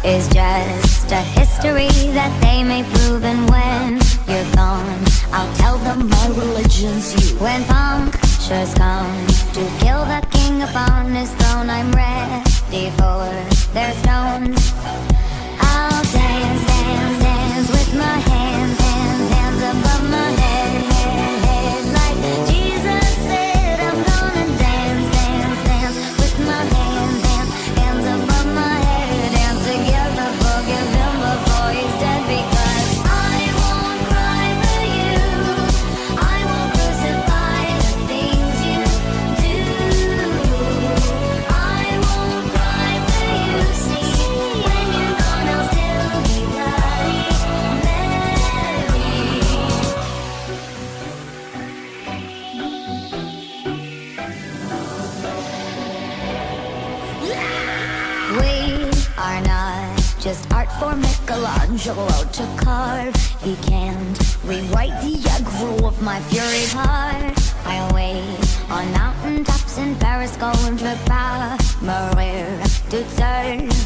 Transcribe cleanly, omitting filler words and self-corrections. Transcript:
is just a history that they may prove. And when you're gone, I'll tell them my religion's you. When punctures come to kill the king upon his throne, I'm ready for their stones. I'll dance, dance, dance with my hands, hands, hands above my head, head, head. Like Jesus said, I'm gonna dance, dance, dance with my hands, hands, hands above my head. Dance together, forgive him before he's dead. Because I won't cry for you, I won't crucify the things you do. I won't cry for you, see, when you're gone I'll still be bloody Mary. We are not just art for Michelangelo to carve. He can't rewrite the aggro of my fury heart. I wait on mountain tops in Paris, going to Maria to turn